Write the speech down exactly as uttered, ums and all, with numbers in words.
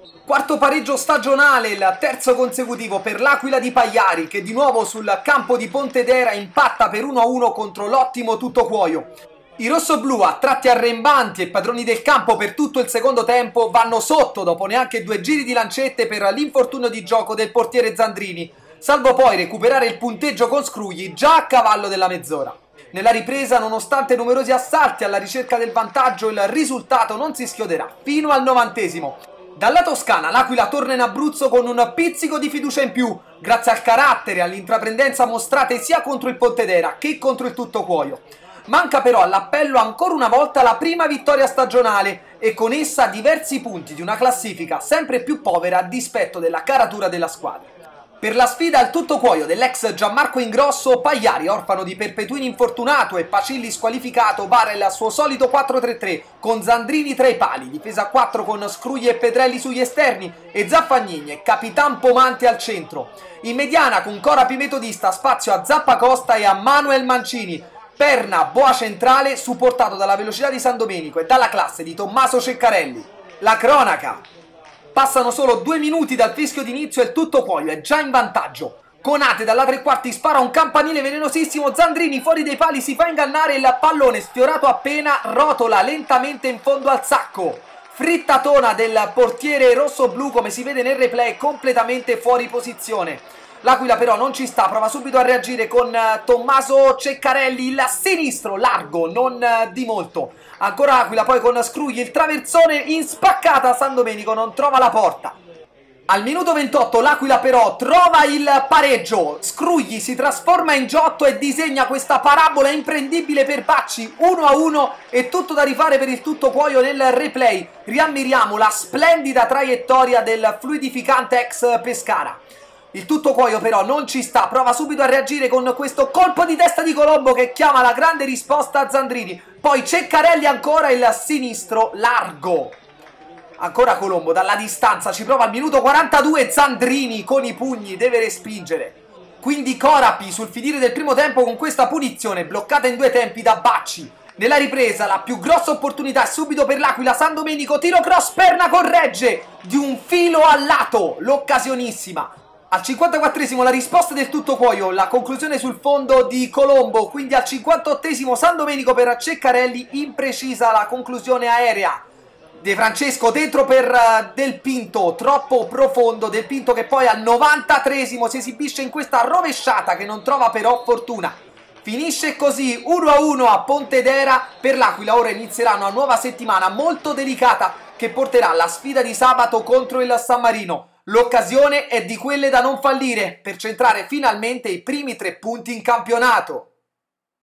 Quarto pareggio stagionale, il terzo consecutivo per l'Aquila di Pagliari, che di nuovo sul campo di Pontedera impatta per uno a uno contro l'ottimo Tuttocuoio. I rossoblù, a tratti arrembanti e padroni del campo per tutto il secondo tempo, vanno sotto dopo neanche due giri di lancette per l'infortunio di gioco del portiere Zandrini, salvo poi recuperare il punteggio con Scrugli già a cavallo della mezz'ora. Nella ripresa, nonostante numerosi assalti alla ricerca del vantaggio, il risultato non si schioderà fino al novantesimo. Dalla Toscana l'Aquila torna in Abruzzo con un pizzico di fiducia in più, grazie al carattere e all'intraprendenza mostrate sia contro il Pontedera che contro il Tuttocuoio. Manca però all'appello ancora una volta la prima vittoria stagionale e con essa diversi punti di una classifica sempre più povera a dispetto della caratura della squadra. Per la sfida al Tuttocuoio dell'ex Gianmarco Ingrosso, Pagliari, orfano di Perpetuini infortunato e Pacilli squalificato, vara il suo solito quattro tre tre con Zandrini tra i pali, difesa a quattro con Scrugli e Pedrelli sugli esterni e Zaffagnini e Capitan Pomante al centro. In mediana con Corapi metodista, spazio a Zappacosta e a Manuel Mancini. Perna, boa centrale, supportato dalla velocità di San Domenico e dalla classe di Tommaso Ceccarelli. La cronaca. Passano solo due minuti dal fischio d'inizio e il Tuttocuoio è già in vantaggio. Conate dalla tre quarti spara un campanile velenosissimo, Zandrini fuori dai pali si fa ingannare, il pallone sfiorato appena rotola lentamente in fondo al sacco. Frittatona del portiere rossoblù, come si vede nel replay, completamente fuori posizione. L'Aquila però non ci sta, prova subito a reagire con Tommaso Ceccarelli, il sinistro largo, non di molto. Ancora Aquila, poi con Scrugli, il traversone in spaccata, San Domenico non trova la porta. Al minuto ventotto l'Aquila però trova il pareggio, Scrugli si trasforma in Giotto e disegna questa parabola imprendibile per Bacci, uno a uno e tutto da rifare per il Tuttocuoio nel replay. Riammiriamo la splendida traiettoria del fluidificante ex Pescara. Il Tuttocuoio però non ci sta, prova subito a reagire con questo colpo di testa di Colombo che chiama la grande risposta a Zandrini. Poi Ceccarelli ancora, il sinistro largo. Ancora Colombo dalla distanza, ci prova al minuto quarantadue, Zandrini con i pugni deve respingere. Quindi Corapi sul finire del primo tempo con questa punizione bloccata in due tempi da Bacci. Nella ripresa la più grossa opportunità è subito per l'Aquila, San Domenico, tiro cross, Perna corregge di un filo al lato, l'occasionissima. Al cinquantaquattresimo la risposta del Tuttocuoio, la conclusione sul fondo di Colombo, quindi al cinquantottesimo San Domenico per Ceccarelli, imprecisa la conclusione aerea. De Francesco dentro per Del Pinto, troppo profondo, Del Pinto che poi al novantatreesimo si esibisce in questa rovesciata che non trova però fortuna. Finisce così uno a uno a Pontedera, per l'Aquila ora inizierà una nuova settimana molto delicata che porterà alla sfida di sabato contro il San Marino. L'occasione è di quelle da non fallire per centrare finalmente i primi tre punti in campionato.